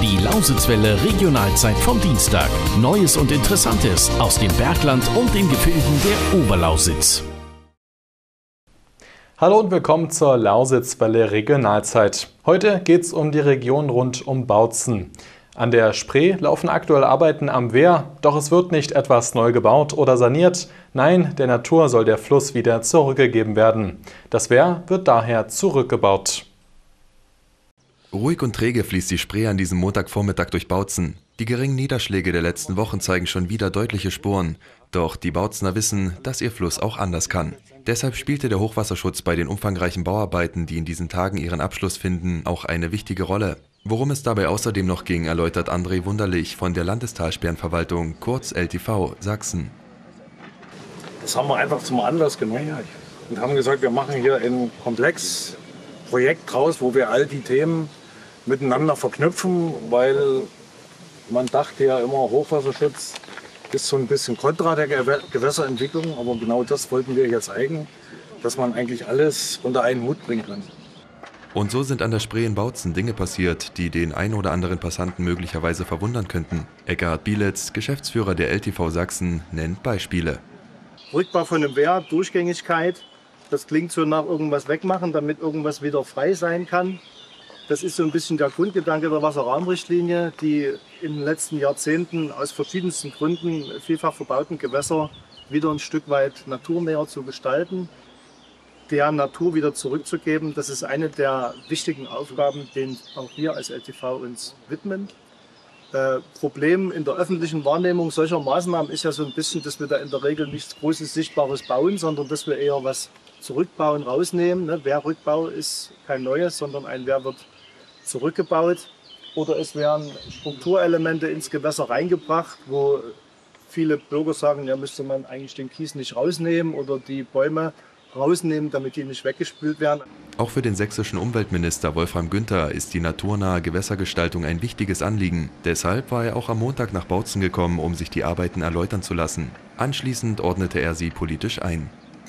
Die Lausitzwelle Regionalzeit vom Dienstag. Neues und Interessantes aus dem Bergland und den Gefilden der Oberlausitz. Hallo und willkommen zur Lausitzwelle Regionalzeit. Heute geht es um die Region rund um Bautzen. An der Spree laufen aktuell Arbeiten am Wehr, doch es wird nicht etwas neu gebaut oder saniert. Nein, der Natur soll der Fluss wieder zurückgegeben werden. Das Wehr wird daher zurückgebaut. Ruhig und träge fließt die Spree an diesem Montagvormittag durch Bautzen. Die geringen Niederschläge der letzten Wochen zeigen schon wieder deutliche Spuren. Doch die Bautzener wissen, dass ihr Fluss auch anders kann. Deshalb spielte der Hochwasserschutz bei den umfangreichen Bauarbeiten, die in diesen Tagen ihren Abschluss finden, auch eine wichtige Rolle. Worum es dabei außerdem noch ging, erläutert André Wunderlich von der Landestalsperrenverwaltung, kurz LTV, Sachsen. Das haben wir einfach zum Anlass genommen und haben gesagt, wir machen hier ein Komplexprojekt draus, wo wir all die Themen miteinander verknüpfen, weil man dachte ja immer, Hochwasserschutz ist so ein bisschen kontra der Gewässerentwicklung, aber genau das wollten wir hier zeigen, dass man eigentlich alles unter einen Hut bringen kann. Und so sind an der Spree in Bautzen Dinge passiert, die den ein oder anderen Passanten möglicherweise verwundern könnten. Eckhard Bielitz, Geschäftsführer der LTV Sachsen, nennt Beispiele. Rückbau von einem Wehr, Durchgängigkeit, das klingt so nach irgendwas wegmachen, damit irgendwas wieder frei sein kann. Das ist so ein bisschen der Grundgedanke der Wasserrahmenrichtlinie, die in den letzten Jahrzehnten aus verschiedensten Gründen vielfach verbauten Gewässer wieder ein Stück weit naturnäher zu gestalten, der Natur wieder zurückzugeben. Das ist eine der wichtigen Aufgaben, denen auch wir als LTV uns widmen. Problem in der öffentlichen Wahrnehmung solcher Maßnahmen ist ja so ein bisschen, dass wir da in der Regel nichts Großes, Sichtbares bauen, sondern dass wir eher was zurückbauen, rausnehmen. Wehrrückbau ist kein neues, sondern ein Wehr wird zurückgebaut. Oder es werden Strukturelemente ins Gewässer reingebracht, wo viele Bürger sagen, ja, müsste man eigentlich den Kies nicht rausnehmen oder die Bäume rausnehmen, damit die nicht weggespült werden. Auch für den sächsischen Umweltminister Wolfram Günther ist die naturnahe Gewässergestaltung ein wichtiges Anliegen. Deshalb war er auch am Montag nach Bautzen gekommen, um sich die Arbeiten erläutern zu lassen. Anschließend ordnete er sie politisch ein.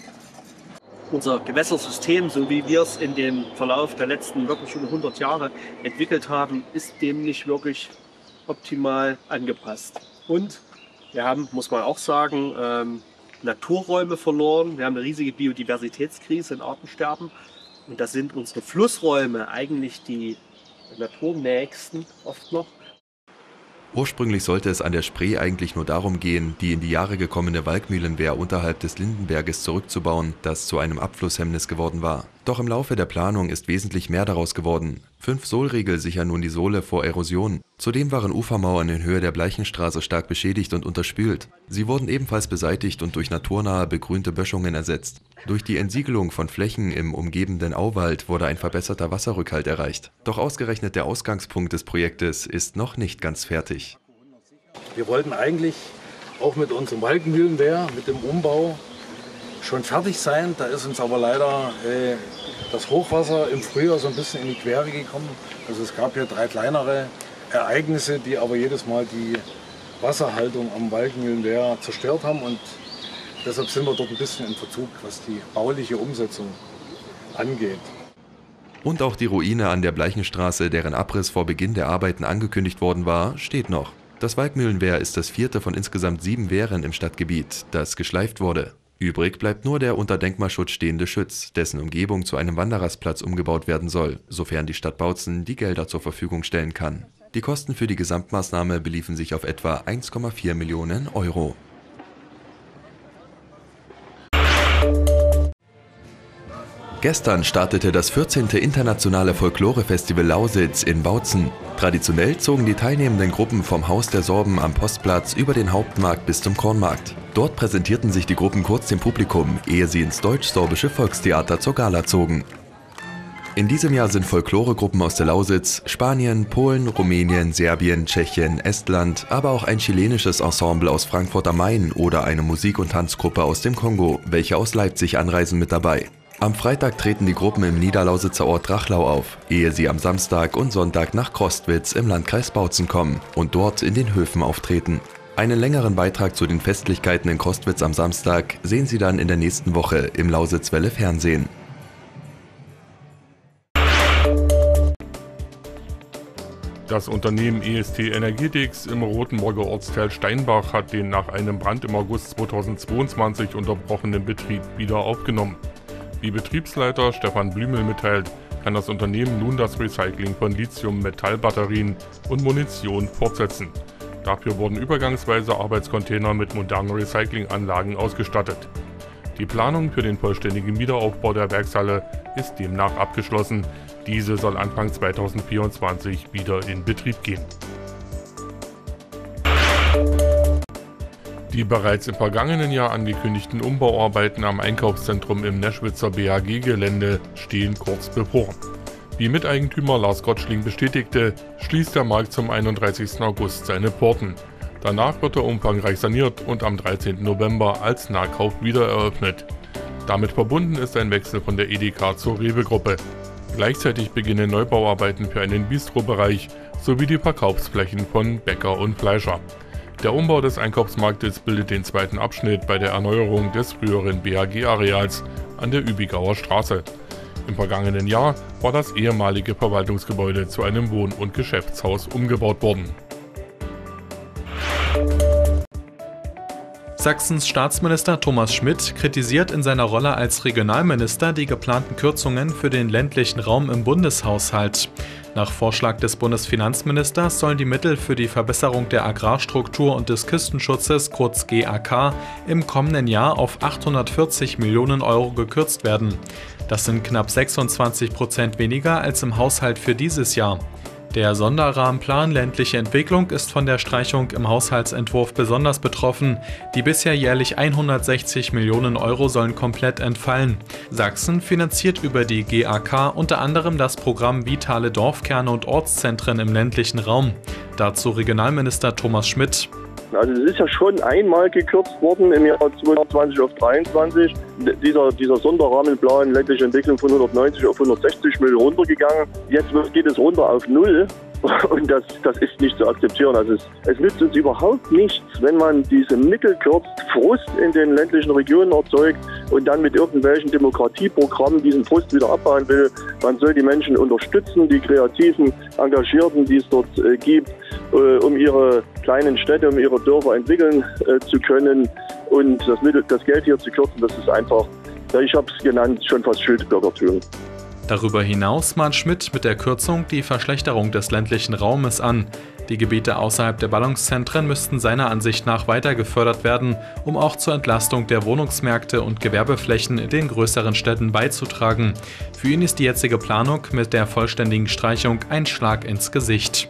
Unser Gewässersystem, so wie wir es in dem Verlauf der letzten wirklich schon 100 Jahre entwickelt haben, ist dem nicht wirklich optimal angepasst. Und wir haben, muss man auch sagen, Naturräume verloren. Wir haben eine riesige Biodiversitätskrise, ein Artensterben. Und da sind unsere Flussräume eigentlich die naturnächsten oft noch. Ursprünglich sollte es an der Spree eigentlich nur darum gehen, die in die Jahre gekommene Walkmühlenwehr unterhalb des Lindenberges zurückzubauen, das zu einem Abflusshemmnis geworden war. Doch im Laufe der Planung ist wesentlich mehr daraus geworden. 5 Sohlriegel sichern nun die Sohle vor Erosion. Zudem waren Ufermauern in Höhe der Bleichenstraße stark beschädigt und unterspült. Sie wurden ebenfalls beseitigt und durch naturnahe begrünte Böschungen ersetzt. Durch die Entsiegelung von Flächen im umgebenden Auwald wurde ein verbesserter Wasserrückhalt erreicht. Doch ausgerechnet der Ausgangspunkt des Projektes ist noch nicht ganz fertig. Wir wollten eigentlich auch mit unserem Walkmühlenwehr, mit dem Umbau, schon fertig sein. Da ist uns aber leider das Hochwasser im Frühjahr so ein bisschen in die Quere gekommen. Also es gab hier 3 kleinere Ereignisse, die aber jedes Mal die Wasserhaltung am Walkmühlenwehr zerstört haben. Und deshalb sind wir dort ein bisschen in Verzug, was die bauliche Umsetzung angeht. Und auch die Ruine an der Bleichenstraße, deren Abriss vor Beginn der Arbeiten angekündigt worden war, steht noch. Das Walkmühlenwehr ist das 4. von insgesamt 7 Wehren im Stadtgebiet, das geschleift wurde. Übrig bleibt nur der unter Denkmalschutz stehende Schütz, dessen Umgebung zu einem Wanderersplatz umgebaut werden soll, sofern die Stadt Bautzen die Gelder zur Verfügung stellen kann. Die Kosten für die Gesamtmaßnahme beliefen sich auf etwa 1,4 Millionen Euro. Gestern startete das 14. Internationale Folklore-Festival Lausitz in Bautzen. Traditionell zogen die teilnehmenden Gruppen vom Haus der Sorben am Postplatz über den Hauptmarkt bis zum Kornmarkt. Dort präsentierten sich die Gruppen kurz dem Publikum, ehe sie ins deutsch-sorbische Volkstheater zur Gala zogen. In diesem Jahr sind Folkloregruppen aus der Lausitz, Spanien, Polen, Rumänien, Serbien, Tschechien, Estland, aber auch ein chilenisches Ensemble aus Frankfurt am Main oder eine Musik- und Tanzgruppe aus dem Kongo, welche aus Leipzig anreisen, mit dabei. Am Freitag treten die Gruppen im Niederlausitzer Ort Drachlau auf, ehe sie am Samstag und Sonntag nach Crostwitz im Landkreis Bautzen kommen und dort in den Höfen auftreten. Einen längeren Beitrag zu den Festlichkeiten in Crostwitz am Samstag sehen Sie dann in der nächsten Woche im Lausitzwelle Fernsehen. Das Unternehmen EST Energetics im Rothenburger Ortsteil Steinbach hat den nach einem Brand im August 2022 unterbrochenen Betrieb wieder aufgenommen. Wie Betriebsleiter Stefan Blümel mitteilt, kann das Unternehmen nun das Recycling von Lithium-Metall-Batterien und Munition fortsetzen. Dafür wurden übergangsweise Arbeitscontainer mit modernen Recyclinganlagen ausgestattet. Die Planung für den vollständigen Wiederaufbau der Werkshalle ist demnach abgeschlossen. Diese soll Anfang 2024 wieder in Betrieb gehen. Die bereits im vergangenen Jahr angekündigten Umbauarbeiten am Einkaufszentrum im Neschwitzer BAG-Gelände stehen kurz bevor. Wie Miteigentümer Lars Gottschling bestätigte, schließt der Markt zum 31. August seine Pforten. Danach wird er umfangreich saniert und am 13. November als Nahkauf wieder eröffnet. Damit verbunden ist ein Wechsel von der Edeka zur Rewe-Gruppe. Gleichzeitig beginnen Neubauarbeiten für einen Bistro-Bereich sowie die Verkaufsflächen von Bäcker und Fleischer. Der Umbau des Einkaufsmarktes bildet den zweiten Abschnitt bei der Erneuerung des früheren BAG-Areals an der Übigauer Straße. Im vergangenen Jahr war das ehemalige Verwaltungsgebäude zu einem Wohn- und Geschäftshaus umgebaut worden. Sachsens Staatsminister Thomas Schmidt kritisiert in seiner Rolle als Regionalminister die geplanten Kürzungen für den ländlichen Raum im Bundeshaushalt. Nach Vorschlag des Bundesfinanzministers sollen die Mittel für die Verbesserung der Agrarstruktur und des Küstenschutzes, kurz GAK, im kommenden Jahr auf 840 Millionen Euro gekürzt werden. Das sind knapp 26% weniger als im Haushalt für dieses Jahr. Der Sonderrahmenplan ländliche Entwicklung ist von der Streichung im Haushaltsentwurf besonders betroffen. Die bisher jährlich 160 Millionen Euro sollen komplett entfallen. Sachsen finanziert über die GAK unter anderem das Programm Vitale Dorfkerne und Ortszentren im ländlichen Raum. Dazu Regionalminister Thomas Schmidt. Also es ist ja schon einmal gekürzt worden im Jahr 2020 auf 2023. Dieser Sonderrahmenplan ländliche Entwicklung von 190 auf 160 Millionen runtergegangen. Jetzt geht es runter auf 0 und das ist nicht zu akzeptieren. Also es nützt uns überhaupt nichts, wenn man diese Mittel kürzt, Frust in den ländlichen Regionen erzeugt und dann mit irgendwelchen Demokratieprogrammen diesen Frust wieder abbauen will. Man soll die Menschen unterstützen, die kreativen Engagierten, die es dort gibt, um ihre kleinen Städte, um ihre Dörfer entwickeln zu können. Und das Geld hier zu kürzen, das ist einfach, ich habe es genannt, schon fast Schildbürgertum. Darüber hinaus mahnt Schmidt mit der Kürzung die Verschlechterung des ländlichen Raumes an. Die Gebiete außerhalb der Ballungszentren müssten seiner Ansicht nach weiter gefördert werden, um auch zur Entlastung der Wohnungsmärkte und Gewerbeflächen in den größeren Städten beizutragen. Für ihn ist die jetzige Planung mit der vollständigen Streichung ein Schlag ins Gesicht.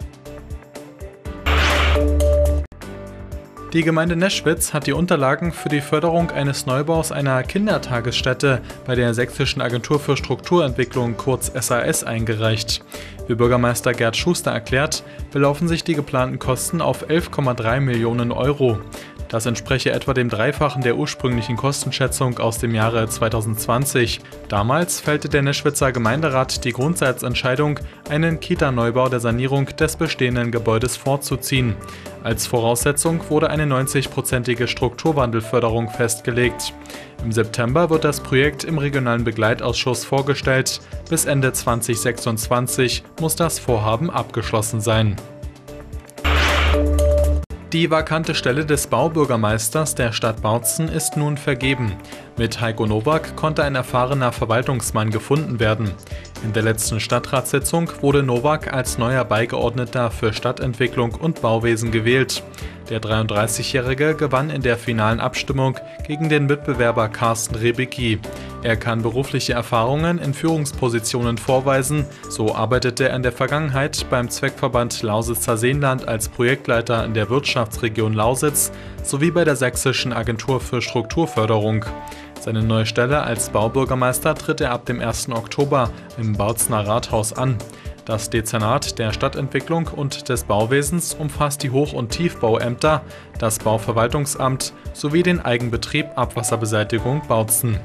Die Gemeinde Neschwitz hat die Unterlagen für die Förderung eines Neubaus einer Kindertagesstätte bei der Sächsischen Agentur für Strukturentwicklung, kurz SAS, eingereicht. Wie Bürgermeister Gerd Schuster erklärt, belaufen sich die geplanten Kosten auf 11,3 Millionen Euro. Das entspreche etwa dem Dreifachen der ursprünglichen Kostenschätzung aus dem Jahre 2020. Damals fällte der Neschwitzer Gemeinderat die Grundsatzentscheidung, einen Kita-Neubau der Sanierung des bestehenden Gebäudes vorzuziehen. Als Voraussetzung wurde eine 90-prozentige Strukturwandelförderung festgelegt. Im September wird das Projekt im regionalen Begleitausschuss vorgestellt. Bis Ende 2026 muss das Vorhaben abgeschlossen sein. Die vakante Stelle des Baubürgermeisters der Stadt Bautzen ist nun vergeben. Mit Heiko Nowak konnte ein erfahrener Verwaltungsmann gefunden werden. In der letzten Stadtratssitzung wurde Nowak als neuer Beigeordneter für Stadtentwicklung und Bauwesen gewählt. Der 33-Jährige gewann in der finalen Abstimmung gegen den Mitbewerber Carsten Rebicki. Er kann berufliche Erfahrungen in Führungspositionen vorweisen. So arbeitete er in der Vergangenheit beim Zweckverband Lausitzer Seenland als Projektleiter in der Wirtschaftsregion Lausitz sowie bei der Sächsischen Agentur für Strukturförderung. Seine neue Stelle als Baubürgermeister tritt er ab dem 1. Oktober im Bautzener Rathaus an. Das Dezernat der Stadtentwicklung und des Bauwesens umfasst die Hoch- und Tiefbauämter, das Bauverwaltungsamt sowie den Eigenbetrieb Abwasserbeseitigung Bautzen.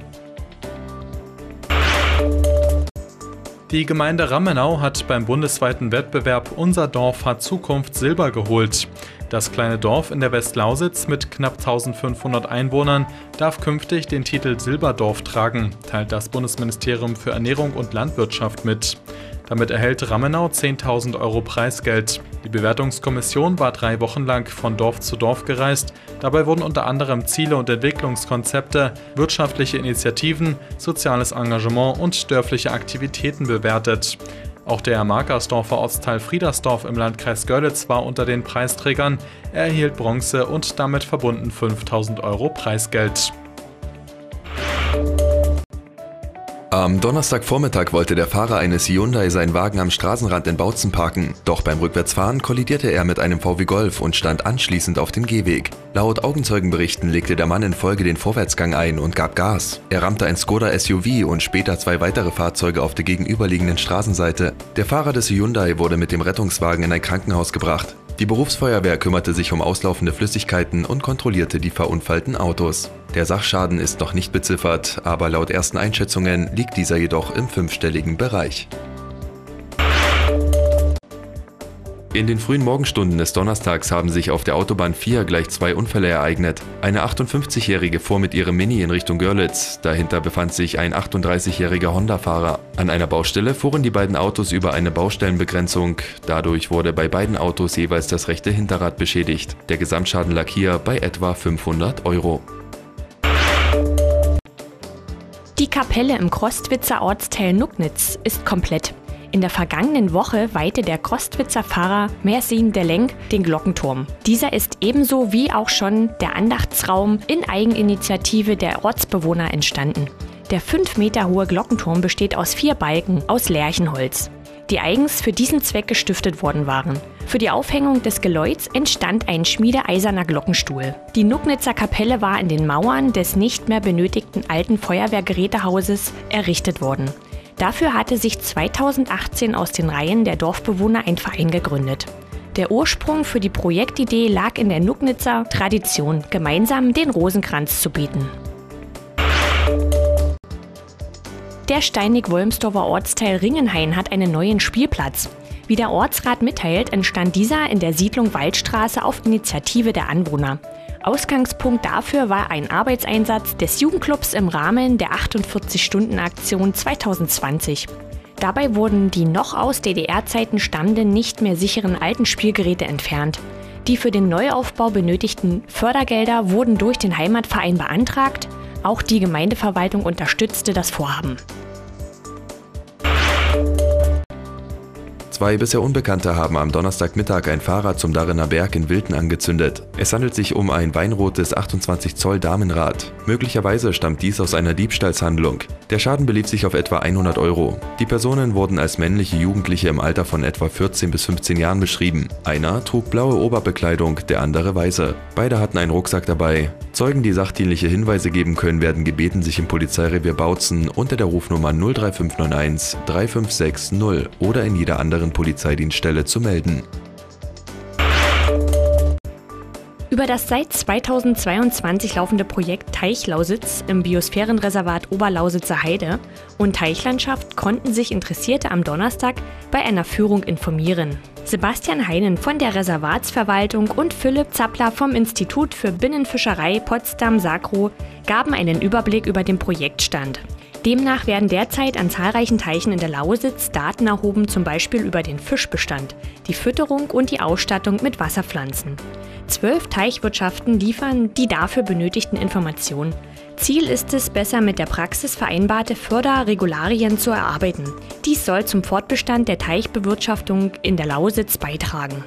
Die Gemeinde Rammenau hat beim bundesweiten Wettbewerb Unser Dorf hat Zukunft Silber geholt. Das kleine Dorf in der Westlausitz mit knapp 1500 Einwohnern darf künftig den Titel Silberdorf tragen, teilt das Bundesministerium für Ernährung und Landwirtschaft mit. Damit erhält Ramenau 10.000 € Preisgeld. Die Bewertungskommission war 3 Wochen lang von Dorf zu Dorf gereist. Dabei wurden unter anderem Ziele und Entwicklungskonzepte, wirtschaftliche Initiativen, soziales Engagement und dörfliche Aktivitäten bewertet. Auch der Markersdorfer Ortsteil Friedersdorf im Landkreis Görlitz war unter den Preisträgern. Er erhielt Bronze und damit verbunden 5.000 € Preisgeld. Am Donnerstagvormittag wollte der Fahrer eines Hyundai seinen Wagen am Straßenrand in Bautzen parken. Doch beim Rückwärtsfahren kollidierte er mit einem VW Golf und stand anschließend auf dem Gehweg. Laut Augenzeugenberichten legte der Mann in Folge den Vorwärtsgang ein und gab Gas. Er rammte ein Skoda SUV und später 2 weitere Fahrzeuge auf der gegenüberliegenden Straßenseite. Der Fahrer des Hyundai wurde mit dem Rettungswagen in ein Krankenhaus gebracht. Die Berufsfeuerwehr kümmerte sich um auslaufende Flüssigkeiten und kontrollierte die verunfallten Autos. Der Sachschaden ist noch nicht beziffert, aber laut ersten Einschätzungen liegt dieser jedoch im 5-stelligen Bereich. In den frühen Morgenstunden des Donnerstags haben sich auf der Autobahn 4 gleich 2 Unfälle ereignet. Eine 58-Jährige fuhr mit ihrem Mini in Richtung Görlitz. Dahinter befand sich ein 38-jähriger Honda-Fahrer. An einer Baustelle fuhren die beiden Autos über eine Baustellenbegrenzung. Dadurch wurde bei beiden Autos jeweils das rechte Hinterrad beschädigt. Der Gesamtschaden lag hier bei etwa 500 €. Die Kapelle im Crostwitzer Ortsteil Nucknitz ist komplett. In der vergangenen Woche weihte der Crostwitzer Pfarrer Mersin Delenk den Glockenturm. Dieser ist ebenso wie auch schon der Andachtsraum in Eigeninitiative der Ortsbewohner entstanden. Der 5 Meter hohe Glockenturm besteht aus 4 Balken aus Lärchenholz, die eigens für diesen Zweck gestiftet worden waren. Für die Aufhängung des Geläuts entstand ein schmiedeeiserner Glockenstuhl. Die Nucknitzer Kapelle war in den Mauern des nicht mehr benötigten alten Feuerwehrgerätehauses errichtet worden. Dafür hatte sich 2018 aus den Reihen der Dorfbewohner ein Verein gegründet. Der Ursprung für die Projektidee lag in der Nucknitzer Tradition, gemeinsam den Rosenkranz zu beten. Der Steinig-Wolmsdorfer Ortsteil Ringenhain hat einen neuen Spielplatz. Wie der Ortsrat mitteilt, entstand dieser in der Siedlung Waldstraße auf Initiative der Anwohner. Ausgangspunkt dafür war ein Arbeitseinsatz des Jugendclubs im Rahmen der 48-Stunden-Aktion 2020. Dabei wurden die noch aus DDR-Zeiten stammenden, nicht mehr sicheren alten Spielgeräte entfernt. Die für den Neuaufbau benötigten Fördergelder wurden durch den Heimatverein beantragt. Auch die Gemeindeverwaltung unterstützte das Vorhaben. 2 bisher Unbekannte haben am Donnerstagmittag ein Fahrrad zum Darrener Berg in Wilten angezündet. Es handelt sich um ein weinrotes 28 Zoll Damenrad. Möglicherweise stammt dies aus einer Diebstahlshandlung. Der Schaden belief sich auf etwa 100 €. Die Personen wurden als männliche Jugendliche im Alter von etwa 14 bis 15 Jahren beschrieben. Einer trug blaue Oberbekleidung, der andere weiße. Beide hatten einen Rucksack dabei. Zeugen, die sachdienliche Hinweise geben können, werden gebeten, sich im Polizeirevier Bautzen unter der Rufnummer 03591 3560 oder in jeder anderen Polizeidienststelle zu melden. Über das seit 2022 laufende Projekt Teichlausitz im Biosphärenreservat Oberlausitzer Heide und Teichlandschaft konnten sich Interessierte am Donnerstag bei einer Führung informieren. Sebastian Heinen von der Reservatsverwaltung und Philipp Zappler vom Institut für Binnenfischerei Potsdam-Sakro gaben einen Überblick über den Projektstand. Demnach werden derzeit an zahlreichen Teichen in der Lausitz Daten erhoben, zum Beispiel über den Fischbestand, die Fütterung und die Ausstattung mit Wasserpflanzen. 12 Teichwirtschaften liefern die dafür benötigten Informationen. Ziel ist es, besser mit der Praxis vereinbarte Förderregularien zu erarbeiten. Dies soll zum Fortbestand der Teichbewirtschaftung in der Lausitz beitragen.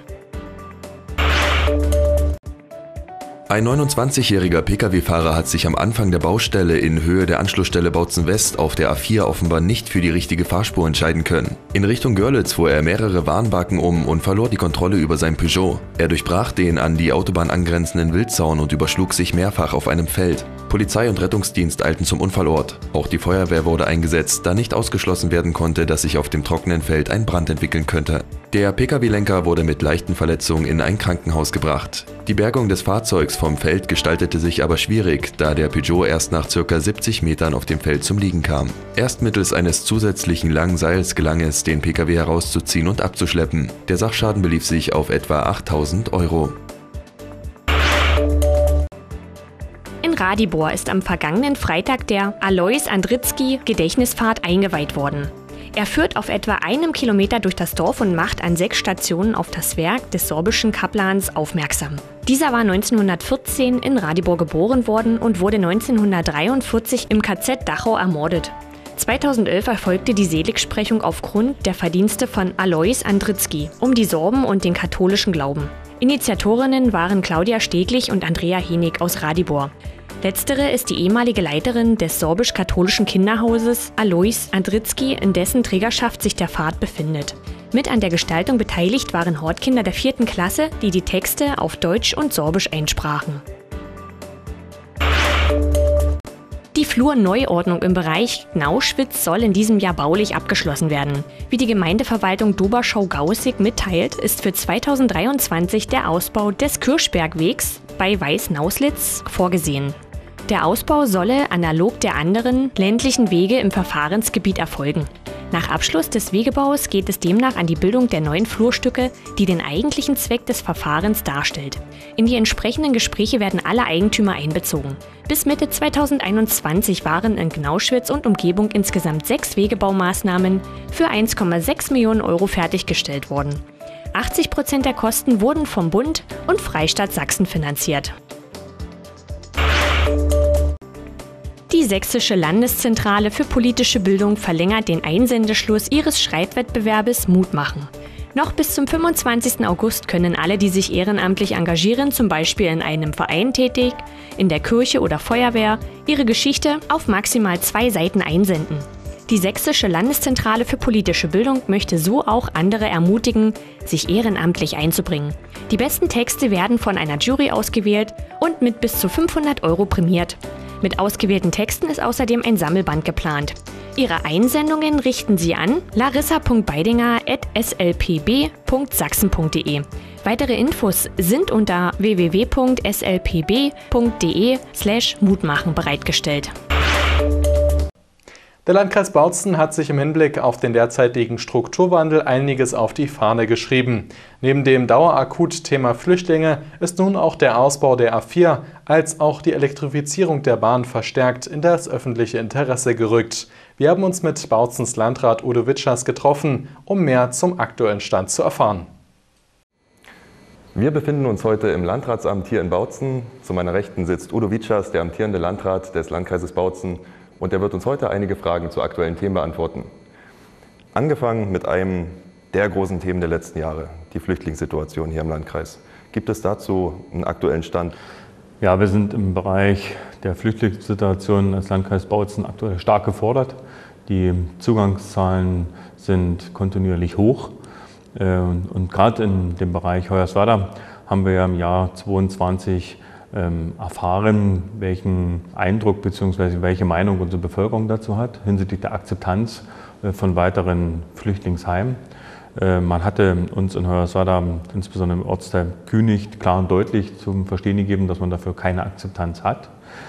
Ein 29-jähriger Pkw-Fahrer hat sich am Anfang der Baustelle in Höhe der Anschlussstelle Bautzen West auf der A4 offenbar nicht für die richtige Fahrspur entscheiden können. In Richtung Görlitz fuhr er mehrere Warnbalken und verlor die Kontrolle über sein Peugeot. Er durchbrach den an die Autobahn angrenzenden Wildzaun und überschlug sich mehrfach auf einem Feld. Polizei und Rettungsdienst eilten zum Unfallort. Auch die Feuerwehr wurde eingesetzt, da nicht ausgeschlossen werden konnte, dass sich auf dem trockenen Feld ein Brand entwickeln könnte. Der Pkw-Lenker wurde mit leichten Verletzungen in ein Krankenhaus gebracht. Die Bergung des Fahrzeugs vom Feld gestaltete sich aber schwierig, da der Peugeot erst nach ca. 70 Metern auf dem Feld zum Liegen kam. Erst mittels eines zusätzlichen langen Seils gelang es, den Pkw herauszuziehen und abzuschleppen. Der Sachschaden belief sich auf etwa 8.000 €. In Radibor ist am vergangenen Freitag der Alois Andritzky Gedächtnisfahrt eingeweiht worden. Er führt auf etwa 1 Kilometer durch das Dorf und macht an 6 Stationen auf das Werk des sorbischen Kaplans aufmerksam. Dieser war 1914 in Radibor geboren worden und wurde 1943 im KZ Dachau ermordet. 2011 erfolgte die Seligsprechung aufgrund der Verdienste von Alois Andritzky um die Sorben und den katholischen Glauben. Initiatorinnen waren Claudia Steglich und Andrea Henig aus Radibor. Letztere ist die ehemalige Leiterin des sorbisch-katholischen Kinderhauses Alois Andritzky, in dessen Trägerschaft sich der Pfad befindet. Mit an der Gestaltung beteiligt waren Hortkinder der 4. Klasse, die die Texte auf Deutsch und Sorbisch einsprachen. Die Flurneuordnung im Bereich Gnauschwitz soll in diesem Jahr baulich abgeschlossen werden. Wie die Gemeindeverwaltung Doberschau-Gaußig mitteilt, ist für 2023 der Ausbau des Kirschbergwegs bei Weiß-Nauslitz vorgesehen. Der Ausbau solle analog der anderen ländlichen Wege im Verfahrensgebiet erfolgen. Nach Abschluss des Wegebaus geht es demnach an die Bildung der neuen Flurstücke, die den eigentlichen Zweck des Verfahrens darstellt. In die entsprechenden Gespräche werden alle Eigentümer einbezogen. Bis Mitte 2021 waren in Gnauschwitz und Umgebung insgesamt 6 Wegebaumaßnahmen für 1,6 Millionen Euro fertiggestellt worden. 80% der Kosten wurden vom Bund und Freistaat Sachsen finanziert. Die Sächsische Landeszentrale für politische Bildung verlängert den Einsendeschluss ihres Schreibwettbewerbes Mut machen. Noch bis zum 25. August können alle, die sich ehrenamtlich engagieren, zum Beispiel in einem Verein tätig, in der Kirche oder Feuerwehr, ihre Geschichte auf maximal 2 Seiten einsenden. Die Sächsische Landeszentrale für politische Bildung möchte so auch andere ermutigen, sich ehrenamtlich einzubringen. Die besten Texte werden von einer Jury ausgewählt und mit bis zu 500 Euro prämiert. Mit ausgewählten Texten ist außerdem ein Sammelband geplant. Ihre Einsendungen richten Sie an larissa.beidinger@slpb.sachsen.de. Weitere Infos sind unter www.slpb.de/Mutmachen bereitgestellt. Der Landkreis Bautzen hat sich im Hinblick auf den derzeitigen Strukturwandel einiges auf die Fahne geschrieben. Neben dem Dauerakut-Thema Flüchtlinge ist nun auch der Ausbau der A4 als auch die Elektrifizierung der Bahn verstärkt in das öffentliche Interesse gerückt. Wir haben uns mit Bautzens Landrat Udo Witschers getroffen, um mehr zum aktuellen Stand zu erfahren. Wir befinden uns heute im Landratsamt hier in Bautzen. Zu meiner Rechten sitzt Udo Witschers, der amtierende Landrat des Landkreises Bautzen. Und er wird uns heute einige Fragen zu aktuellen Themen beantworten. Angefangen mit einem der großen Themen der letzten Jahre, die Flüchtlingssituation hier im Landkreis. Gibt es dazu einen aktuellen Stand? Ja, wir sind im Bereich der Flüchtlingssituation als Landkreis Bautzen aktuell stark gefordert. Die Zugangszahlen sind kontinuierlich hoch. Und gerade in dem Bereich Hoyerswerda haben wir ja im Jahr 2022 erfahren, welchen Eindruck bzw. welche Meinung unsere Bevölkerung dazu hat hinsichtlich der Akzeptanz von weiteren Flüchtlingsheimen. Man hatte uns in Hoyerswerda, insbesondere im Ortsteil Kühnicht, klar und deutlich zum Verstehen gegeben, dass man dafür keine Akzeptanz hat.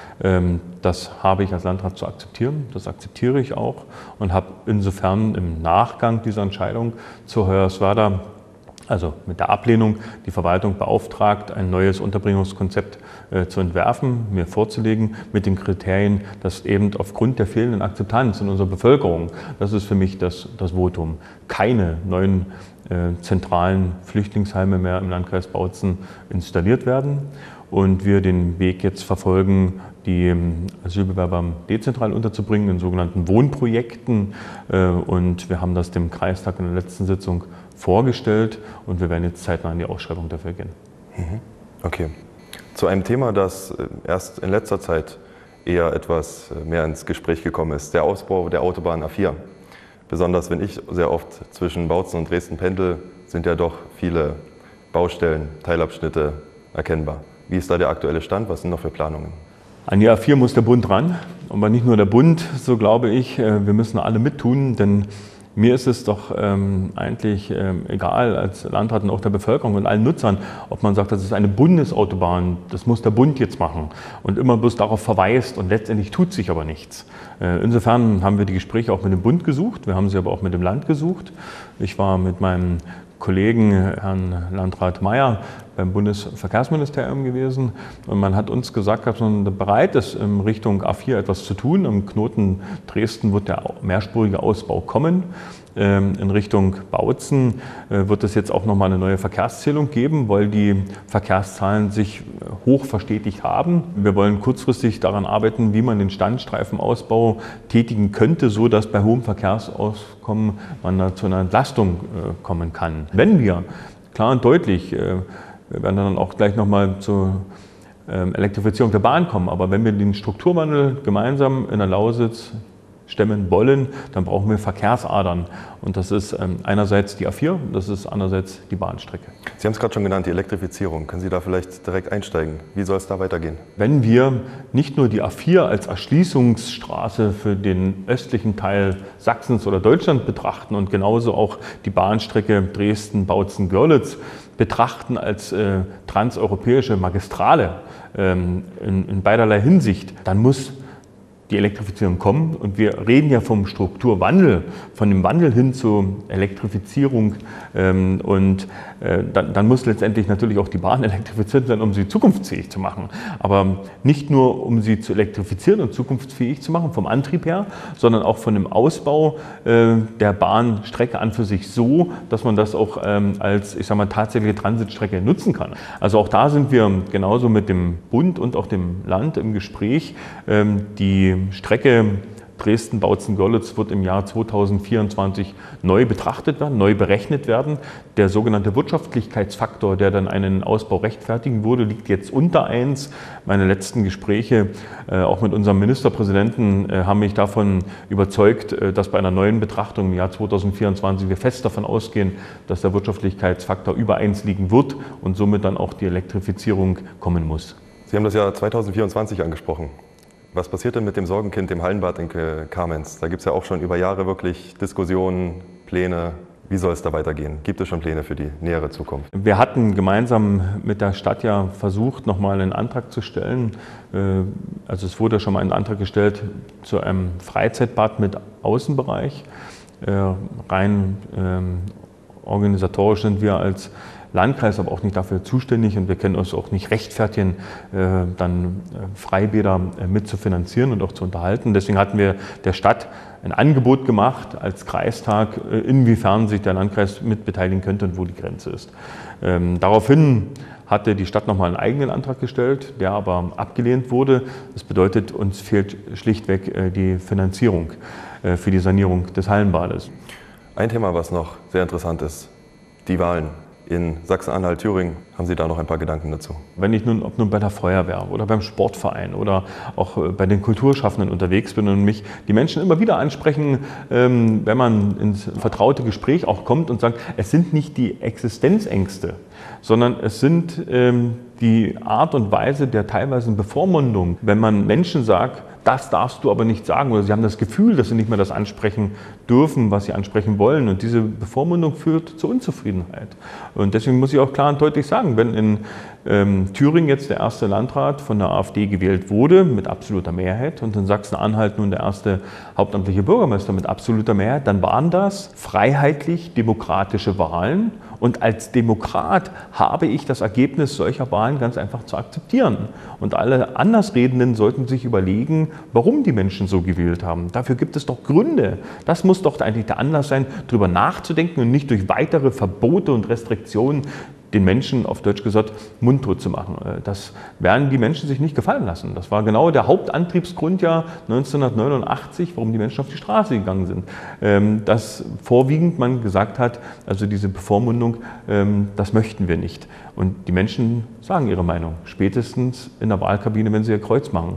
Das habe ich als Landrat zu akzeptieren, das akzeptiere ich auch und habe insofern im Nachgang dieser Entscheidung zu Hoyerswerda, also mit der Ablehnung, die Verwaltung beauftragt, ein neues Unterbringungskonzept zu entwerfen, mir vorzulegen, mit den Kriterien, dass eben aufgrund der fehlenden Akzeptanz in unserer Bevölkerung, das ist für mich das Votum, keine neuen zentralen Flüchtlingsheime mehr im Landkreis Bautzen installiert werden und wir den Weg jetzt verfolgen, die Asylbewerber dezentral unterzubringen in sogenannten Wohnprojekten. Und wir haben das dem Kreistag in der letzten Sitzung vorgestellt und wir werden jetzt zeitnah in die Ausschreibung dafür gehen. Okay. Zu einem Thema, das erst in letzter Zeit eher etwas mehr ins Gespräch gekommen ist, der Ausbau der Autobahn A4. Besonders wenn ich sehr oft zwischen Bautzen und Dresden pendel, sind ja doch viele Baustellen, Teilabschnitte erkennbar. Wie ist da der aktuelle Stand? Was sind noch für Planungen? An die A4 muss der Bund ran, aber nicht nur der Bund, so glaube ich, wir müssen alle mittun, denn mir ist es doch eigentlich egal als Landrat und auch der Bevölkerung und allen Nutzern, ob man sagt, das ist eine Bundesautobahn, das muss der Bund jetzt machen und immer bloß darauf verweist und letztendlich tut sich aber nichts. Insofern haben wir die Gespräche auch mit dem Bund gesucht, wir haben sie aber auch mit dem Land gesucht. Ich war mit meinem Kollegen, Herrn Landrat Mayer, beim Bundesverkehrsministerium gewesen. Und man hat uns gesagt, dass man bereit ist, in Richtung A4 etwas zu tun. Im Knoten Dresden wird der mehrspurige Ausbau kommen. In Richtung Bautzen wird es jetzt auch nochmal eine neue Verkehrszählung geben, weil die Verkehrszahlen sich hoch verstetigt haben. Wir wollen kurzfristig daran arbeiten, wie man den Standstreifenausbau tätigen könnte, so dass bei hohem Verkehrsauskommen man da zu einer Entlastung kommen kann. Wenn wir klar und deutlich, wir werden dann auch gleich nochmal zur Elektrifizierung der Bahn kommen, aber wenn wir den Strukturwandel gemeinsam in der Lausitz stemmen wollen, dann brauchen wir Verkehrsadern. Und das ist einerseits die A4, das ist andererseits die Bahnstrecke. Sie haben es gerade schon genannt, die Elektrifizierung. Können Sie da vielleicht direkt einsteigen? Wie soll es da weitergehen? Wenn wir nicht nur die A4 als Erschließungsstraße für den östlichen Teil Sachsens oder Deutschland betrachten und genauso auch die Bahnstrecke Dresden-Bautzen-Görlitz betrachten als transeuropäische Magistrale in beiderlei Hinsicht, dann muss die Elektrifizierung kommen. Und wir reden ja vom Strukturwandel, von dem Wandel hin zur Elektrifizierung. Dann muss letztendlich natürlich auch die Bahn elektrifiziert sein, um sie zukunftsfähig zu machen. Aber nicht nur, um sie zu elektrifizieren und zukunftsfähig zu machen, vom Antrieb her, sondern auch von dem Ausbau der Bahnstrecke an für sich so, dass man das auch als, ich sag mal, tatsächliche Transitstrecke nutzen kann. Also auch da sind wir genauso mit dem Bund und auch dem Land im Gespräch. Die Strecke Dresden-Bautzen-Görlitz wird im Jahr 2024 neu betrachtet werden, neu berechnet werden. Der sogenannte Wirtschaftlichkeitsfaktor, der dann einen Ausbau rechtfertigen würde, liegt jetzt unter 1. Meine letzten Gespräche, auch mit unserem Ministerpräsidenten, haben mich davon überzeugt, dass bei einer neuen Betrachtung im Jahr 2024 wir fest davon ausgehen, dass der Wirtschaftlichkeitsfaktor über 1 liegen wird und somit dann auch die Elektrifizierung kommen muss. Sie haben das Jahr 2024 angesprochen. Was passiert denn mit dem Sorgenkind, dem Hallenbad in Kamenz? Da gibt es ja auch schon über Jahre wirklich Diskussionen, Pläne. Wie soll es da weitergehen? Gibt es schon Pläne für die nähere Zukunft? Wir hatten gemeinsam mit der Stadt ja versucht, nochmal einen Antrag zu stellen. Also es wurde schon mal ein Antrag gestellt zu einem Freizeitbad mit Außenbereich. Rein organisatorisch sind wir als Landkreis aber auch nicht dafür zuständig und wir können uns auch nicht rechtfertigen, dann Freibäder mitzufinanzieren und auch zu unterhalten. Deswegen hatten wir der Stadt ein Angebot gemacht als Kreistag, inwiefern sich der Landkreis mitbeteiligen könnte und wo die Grenze ist. Daraufhin hatte die Stadt nochmal einen eigenen Antrag gestellt, der aber abgelehnt wurde. Das bedeutet, uns fehlt schlichtweg die Finanzierung für die Sanierung des Hallenbades. Ein Thema, was noch sehr interessant ist, die Wahlen. In Sachsen-Anhalt, Thüringen, haben Sie da noch ein paar Gedanken dazu? Wenn ich ob nun bei der Feuerwehr oder beim Sportverein oder auch bei den Kulturschaffenden unterwegs bin und mich die Menschen immer wieder ansprechen, wenn man ins vertraute Gespräch auch kommt und sagt, es sind nicht die Existenzängste, sondern es sind die Art und Weise der teilweisen Bevormundung. Wenn man Menschen sagt, das darfst du aber nicht sagen, oder sie haben das Gefühl, dass sie nicht mehr das ansprechen dürfen, was sie ansprechen wollen. Und diese Bevormundung führt zur Unzufriedenheit. Und deswegen muss ich auch klar und deutlich sagen, wenn in Thüringen jetzt der erste Landrat von der AfD gewählt wurde, mit absoluter Mehrheit, und in Sachsen-Anhalt nun der erste hauptamtliche Bürgermeister mit absoluter Mehrheit, dann waren das freiheitlich-demokratische Wahlen. Und als Demokrat habe ich das Ergebnis solcher Wahlen ganz einfach zu akzeptieren. Und alle Andersredenden sollten sich überlegen, warum die Menschen so gewählt haben. Dafür gibt es doch Gründe. Das muss doch eigentlich der Anlass sein, darüber nachzudenken und nicht durch weitere Verbote und Restriktionen den Menschen, auf Deutsch gesagt, mundtot zu machen. Das werden die Menschen sich nicht gefallen lassen. Das war genau der Hauptantriebsgrund ja 1989, warum die Menschen auf die Straße gegangen sind. Dass vorwiegend man gesagt hat, also diese Bevormundung, das möchten wir nicht. Und die Menschen sagen ihre Meinung, spätestens in der Wahlkabine, wenn sie ihr Kreuz machen.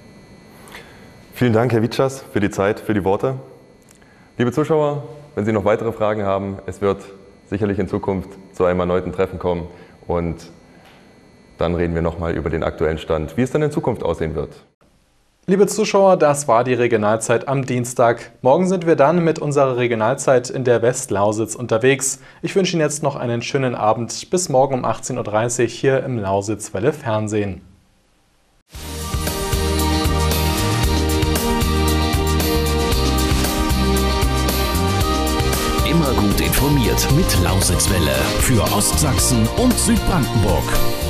Vielen Dank, Herr Witschas, für die Zeit, für die Worte. Liebe Zuschauer, wenn Sie noch weitere Fragen haben, es wird sicherlich in Zukunft zu einem erneuten Treffen kommen und dann reden wir nochmal über den aktuellen Stand, wie es dann in Zukunft aussehen wird. Liebe Zuschauer, das war die Regionalzeit am Dienstag. Morgen sind wir dann mit unserer Regionalzeit in der Westlausitz unterwegs. Ich wünsche Ihnen jetzt noch einen schönen Abend. Bis morgen um 18:30 Uhr hier im Lausitzwelle Fernsehen. Immer gut Gut informiert mit Lausitzwelle für Ostsachsen und Südbrandenburg.